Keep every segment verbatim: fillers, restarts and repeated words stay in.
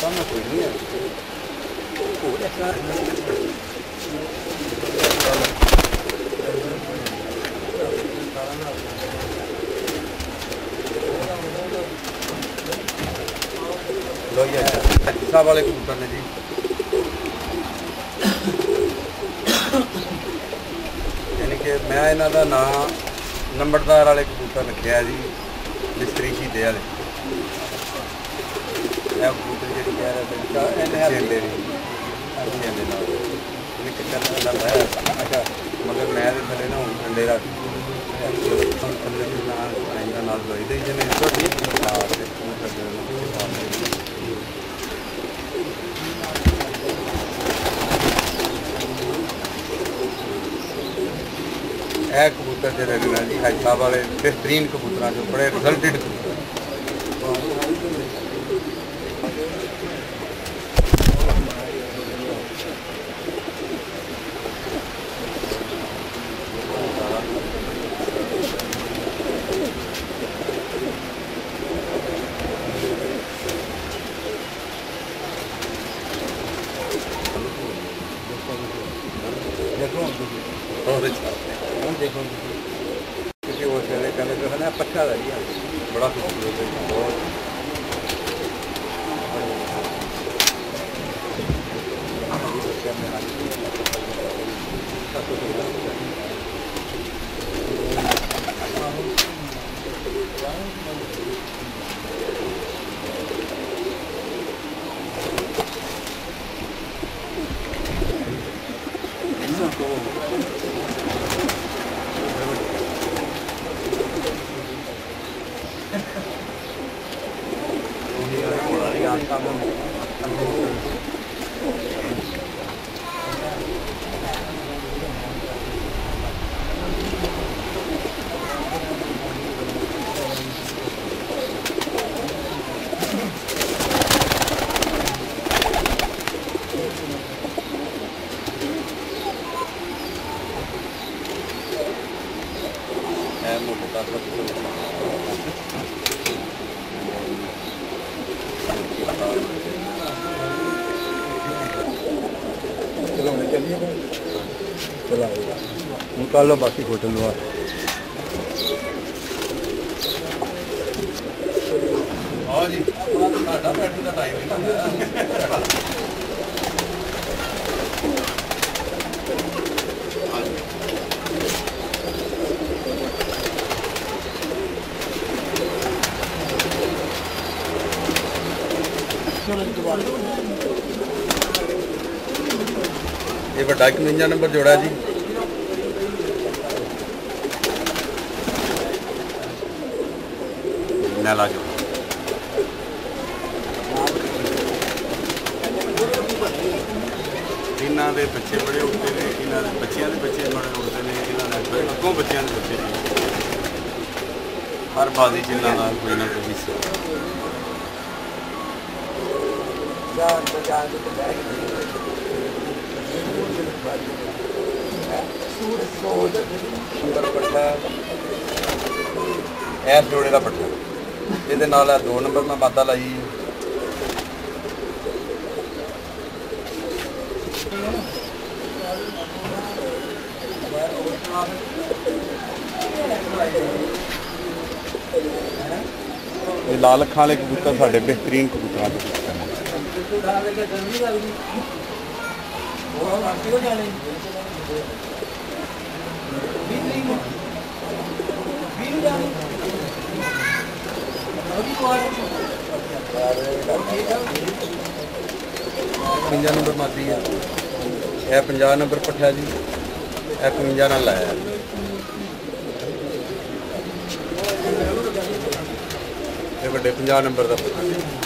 में कोई नहीं है लो ये साहब वाले कबूतर ने जी यानी कि मैं इन्हों का नाम नंबरदार वाले कबूतर रखा जी मिस्त्री शहीदे वाले कबूतर जी कह रहे अच्छा मगर मैं थले ना हूँ अंडे रख थले नाल दवाई दी जने यह कबूतर जो रखना जी हाजी साहब वाले बेहतरीन कबूतर जो बड़े रिजल्टेड देखो देखो किसी और से कहने जो है ना पट्टा है बड़ा खूबसूरत है बहुत निकाल लो बाकी होटल हुआ हाँ जी बैठने का टाइम ये बड़ा इकवंजा नंबर जोड़ा जी ला जो इन्हों के बच्चे बड़े उड़ते हैं इन्हों के बच्चों के बच्चे बड़े उड़ते हैं इन्होंने अगों बच्चों के बच्चे हर बाजी जिन्हों का कोई ना कोई हिस्सा इस जोड़े का पट्टा ये दो नंबर में मादा लाई ये लाल अखां वाले कबूतर साढ़े बेहतरीन कबूतर पंजा नंबर मादी है यह पंजाह नंबर पट्ठा जी यह पंजा नाल लाया ये बड़े पंजाह नंबर का पट्ठा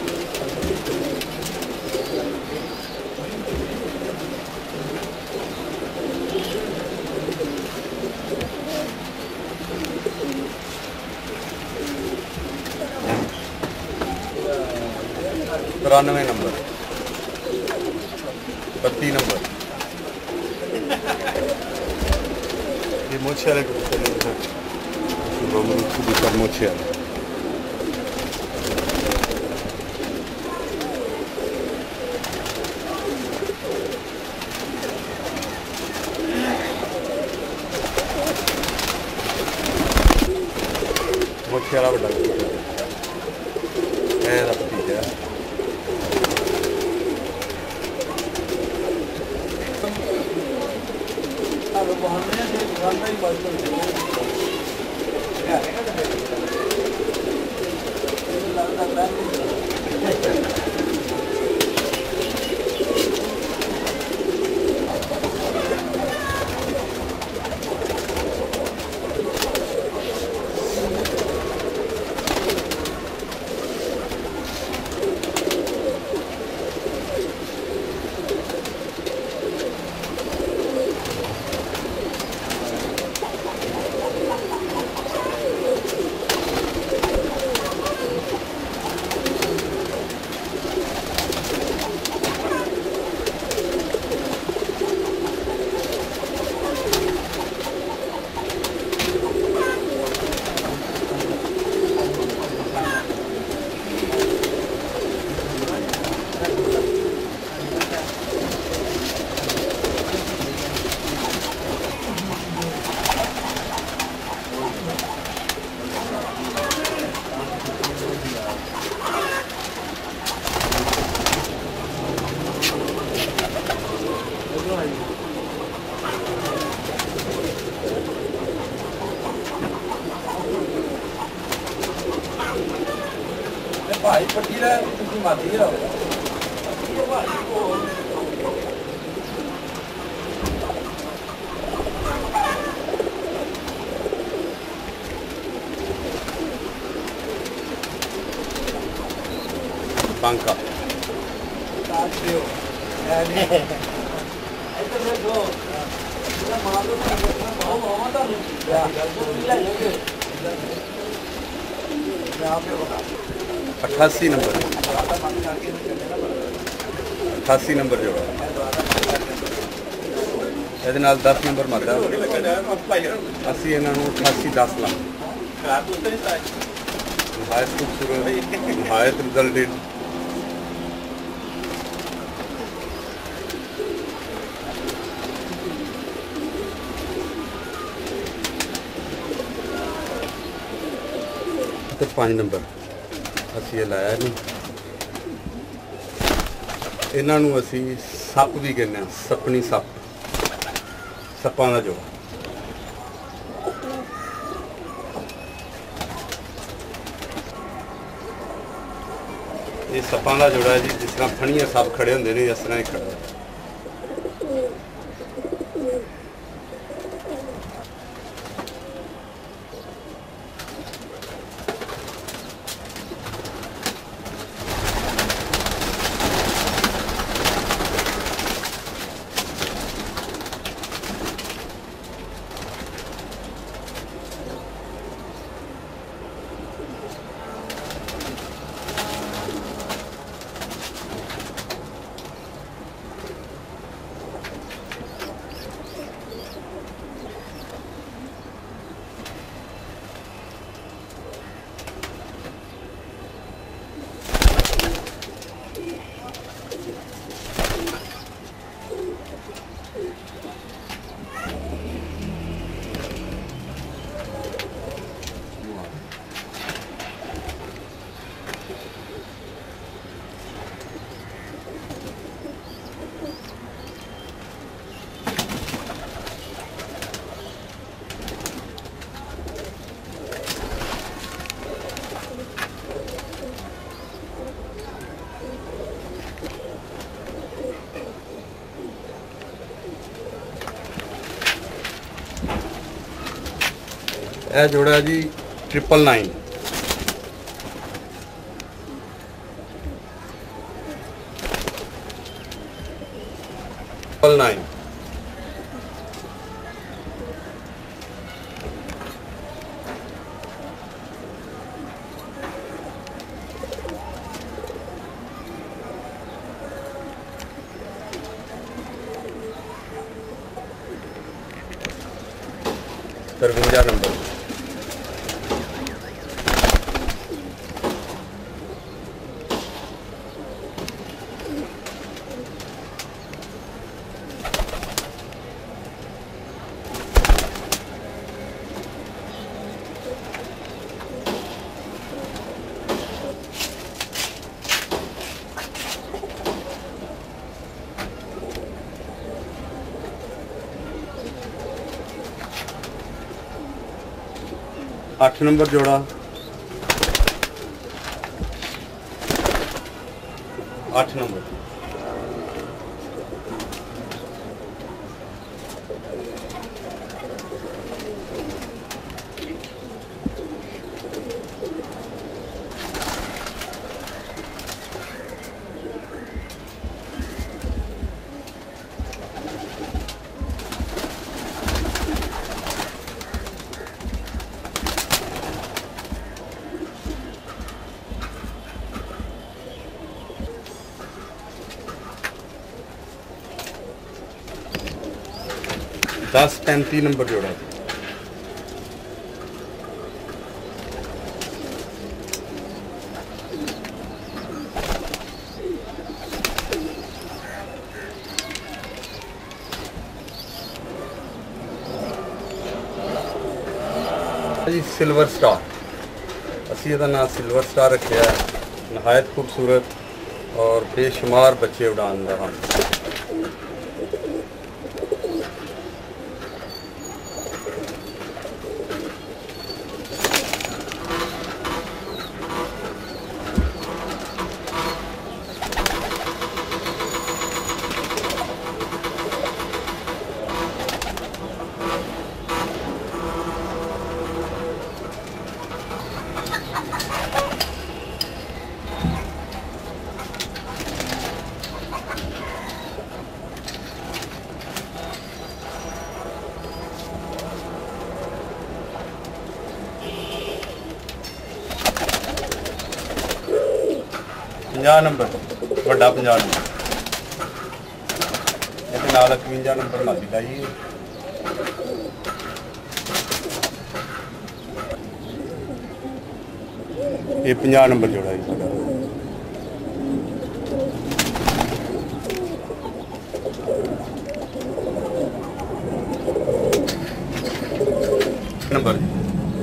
तिरानवे नंबर बत्ती नंबर ये मोछे वाले कबूतर मोछे वाले वाला बड़ा ਇਹਦਾ ਭਤੀਜਾ ਆਲੋ ਬਹਾਨੇ ਦੇ ਦੁਕਾਨਾਂ ਹੀ ਬਸ ਲੱਗਦਾ भाई पट्टी ला तुसी माती रहो पंखा साथ दियो ऐने ऐसे में दो पूरा मार दो बहुत बहुत आ या तो मिला ये यहां पे बता अठासी नंबर अठासी नंबर जो है ये दस नंबर माता असी इन्हों अठासी दस लाख नहायत खूबसूरत नहायत रिजल्टेड पाँच नंबर ਅਸੀਂ ਇਹ ਲਾਇਆ ਨਹੀਂ ਇਹਨਾਂ ਨੂੰ ਅਸੀਂ ਸੱਪ ਵੀ ਕਹਿੰਦੇ ਆ ਸੱਪਣੀ ਸੱਪ ਸੱਪਾਂ ਦਾ ਜੋੜਾ ਇਹ ਸੱਪਾਂ ਦਾ ਜੋੜਾ ਜੀ ਜਿਸ ਤਰ੍ਹਾਂ ਫਣੀਆਂ ਸੱਪ ਖੜੇ ਹੁੰਦੇ ਨੇ ਇਸ ਤਰ੍ਹਾਂ ਹੀ ਖੜਾ ਇਹ ਜੋੜਾ ਜੀ ट्रिपल नाइन ट्रिपल नाइन तरवंजा नंबर आठ नंबर जोड़ा, आठ नंबर, दस पैंती नंबर जोड़ा, जी सिल्वर स्टार, असी इहदा नाम सिल्वर स्टार रखा है। नहायत खूबसूरत और बेशुमार बच्चे उड़ान दा हम। पंजाह नंबर वड्डा पंजाह नंबर, ये नाल इकवंजा नंबर मादी का जी। ये पंजाह नंबर जोड़ा जी साडा। नंबर जी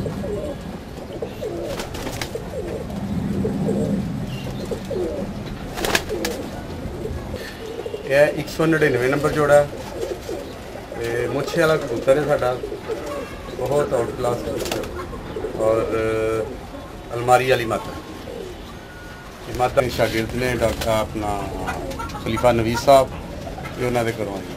यह एक सौ नड़िनवे नंबर जोड़ा है। मुछे वाला कबूतर है साडा, बहुत आउट क्लास कबूतर और अलमारी वाली माता। माता शागिर्द ने डॉक्टर अपना खलीफा नवीस साहब, ये उन्होंने करवाई।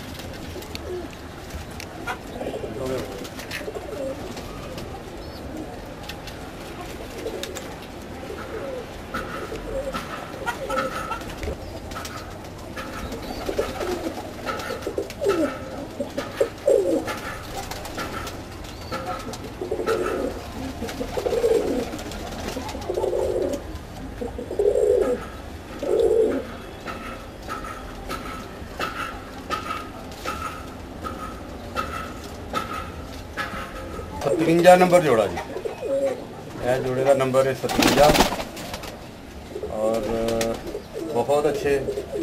सतवंजा नंबर जोड़ा जी, यह जोड़े का नंबर है सतवंजा और बहुत अच्छे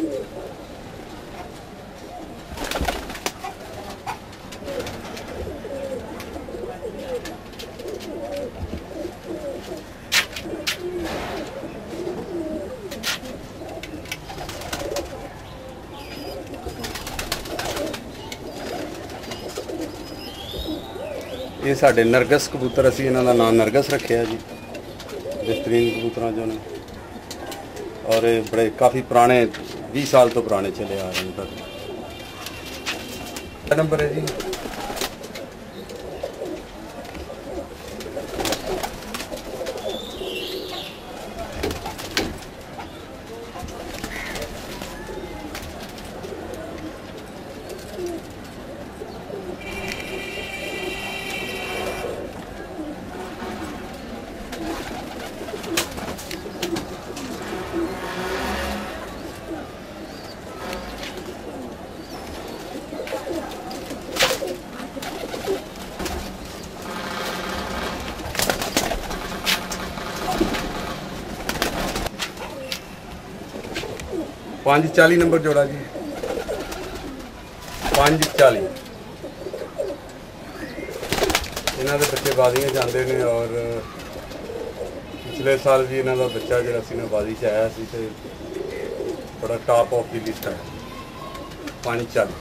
ये साढ़े नरगस कबूतर, असी इन्हों का नाम नरगस रखे जी, बेहतरीन कबूतर जो ने और बड़े काफ़ी पुराने बीस साल तो पुराने चले आ रहे हैं तक। नंबर है जी पाँच चाली नंबर जोड़ा जी, पाँच चाली इन्हों के बच्चे बाजियां जाते हैं और पिछले साल भी इन्हों का बच्चा जो सी बाजी च आया सी ते बड़ा टॉप ऑफ दी लिस्ट है। पाँच चाली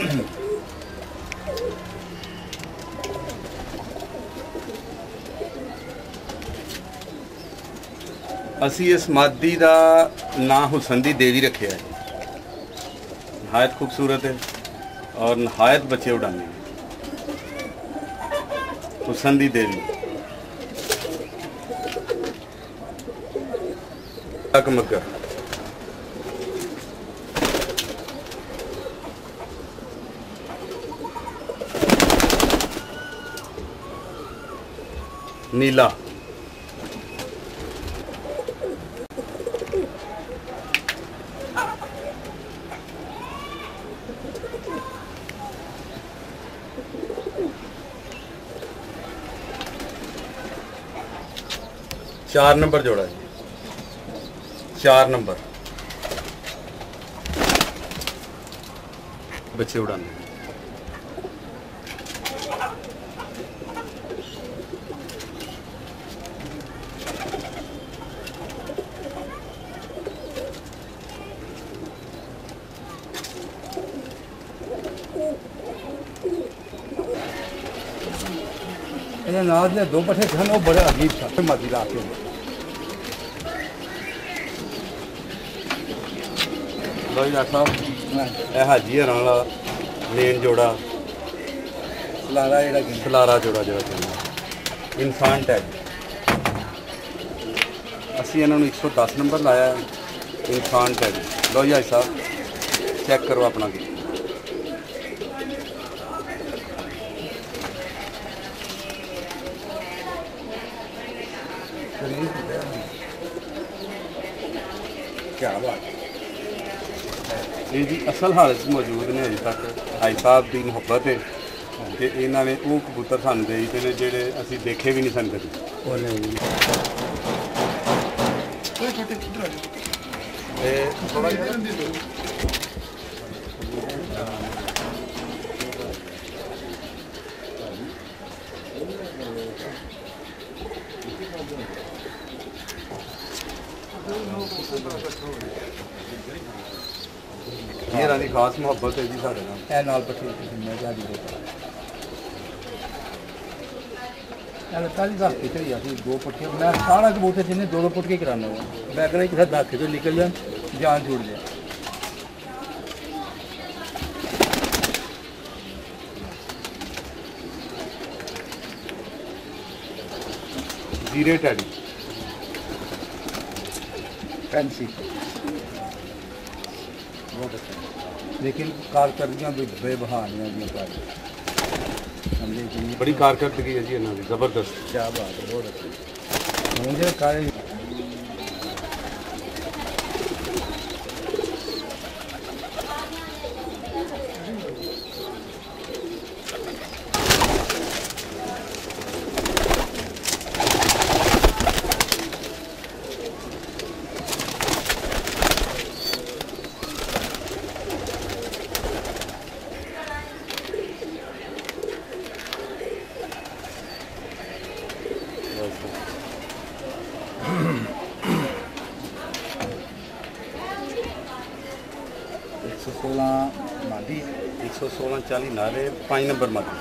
ਅਸੀਂ ਇਸ ਮਾਦੀ ਦਾ ਨਾਂ ਹੁਸਨ ਦੀ देवी रखे है। नहायत खूबसूरत है और नहायत बच्चे उड़ाने हैं। हुसन दी देवी मगर नीला चार नंबर जोड़ा है, चार नंबर बच्चे उड़ाने। नाज ने दो पट्ठे थे वो बड़े अजीब था मदी ला के लो जी डॉक्टर साहब यह हाजी हरां वाला मेन जोड़ा लारा जेड़ा खलारा जोड़ा जोड़ा चलना इंसान टैग। असी इन्होंने एक सौ दस नंबर लाया इंसान टैग। लो जी हाजी साहब चेक करो अपना की क्या बात ये जी असल हालत मौजूद ने अजे तक भाई साहब की मुहब्बत है कि इन्होंने वो कबूतर सानू दे दिते ने जेड़े असी देखे भी नहीं सन कभी। थोड़ा ये रानी खास मुहब्बत है जी साढ़े नाल। ए नाल पट्टी मैं जा दी यार ताली दस के चली जाती दो पट्टियां मैं सारा कबूतर जिन्हें दो दो पट्टियां कराना हुआ मैं कहना किसी दस के तो निकल जाए जान छूट जाए। जीरे टैडी फैंसी बहुत अच्छा लेकिन कारकर्दियाँ भी बेबहानियाँ दी समझे कि बड़ी कारकर्दगी है जी इन्हों की जबरदस्त। क्या बात है बहुत अच्छा मुझे कार एक सौ सोलह मादी एक सौ सोलह चाली नारे पाँच नंबर मादी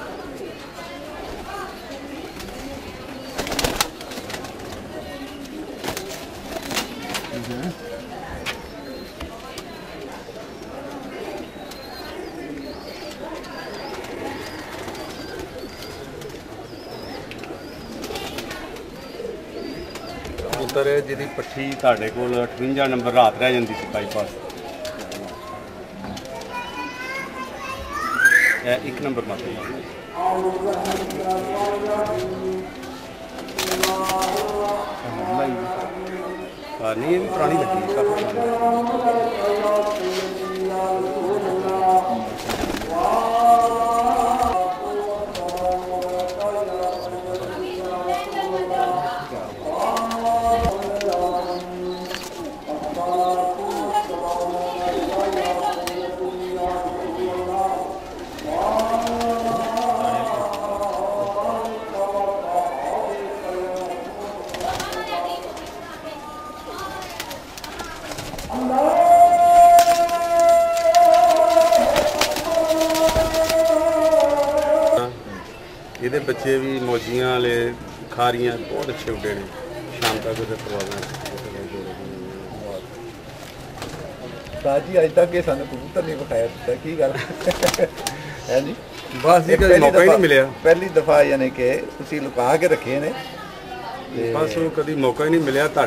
कबूतर जिहदी पट्ठी तुहाडे कोल अठवंजा नंबर रात रह जाती सी बाईपास एक नंबर मात्र नहीं पुरानी लगी काफी ਇਹਦੇ ਬੱਚੇ ਵੀ ਮੌਜੀਆਂ ਵਾਲੇ ਖਾਰੀਆਂ ਬਹੁਤ ਅੱਛੇ ਉੱਡੇ ਨੇ ਸ਼ਾਮ ਤੱਕ ਉਹਦੇ ਪ੍ਰੋਗਰਾਮ ਸਾਜੀ ਅੱਜ ਤੱਕ ਇਹ ਸਾਨੂੰ ਕਬੂਤਰ ਨਹੀਂ ਵਿਖਾਇਆ ਦਿੱਤਾ ਕੀ ਗੱਲ ਹੈ ਜੀ ਬਸ ਜੀ ਕਦੇ ਮੌਕਾ ਹੀ ਨਹੀਂ ਮਿਲਿਆ ਪਹਿਲੀ ਦਫਾ ਯਾਨੀ ਕਿ ਤੁਸੀਂ ਲੁਕਾ ਕੇ ਰੱਖੇ ਨੇ ਬਸ ਉਹ ਕਦੀ ਮੌਕਾ ਹੀ ਨਹੀਂ ਮਿਲਿਆ।